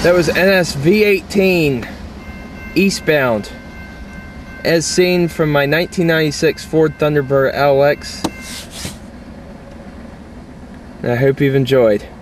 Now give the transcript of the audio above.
That was NS V18 eastbound, as seen from my 1996 Ford Thunderbird LX. And I hope you've enjoyed.